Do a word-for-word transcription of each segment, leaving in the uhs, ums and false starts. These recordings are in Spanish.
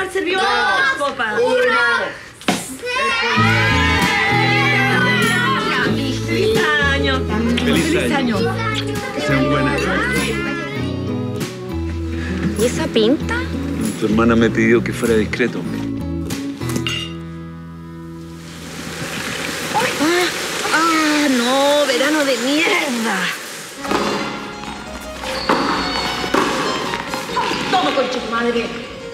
han servido dos copas. ¡Uno! ¡Feliz año! ¡Feliz año! Que sean buenas. ¿Y esa pinta? Tu hermana me pidió que fuera discreto. Ah, ah, no, verano de mierda. Toma, concha tu madre.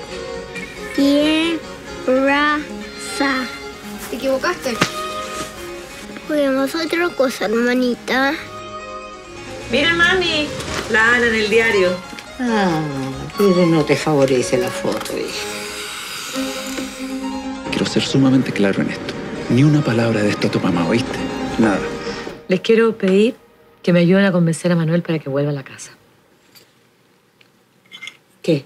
Tierra. ¿Te equivocaste? Juguemos otra cosa, hermanita. Mira, mami, la Ana en el diario. Ah, pero no te favorece la foto, hija. Quiero ser sumamente claro en esto. Ni una palabra de esto a tu mamá, ¿oíste? Nada. Les quiero pedir que me ayuden a convencer a Manuel para que vuelva a la casa. ¿Qué?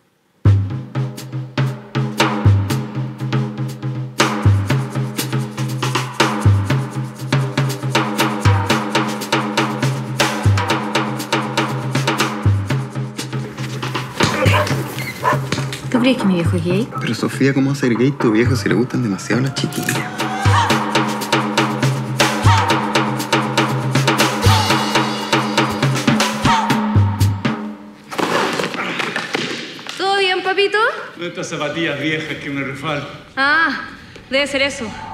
¿Tú crees que mi viejo es gay? Pero Sofía, ¿cómo va a ser gay tu viejo si le gustan demasiado las chiquillas? ¿Todo bien, papito? Estas zapatillas viejas que me refal. Ah, debe ser eso.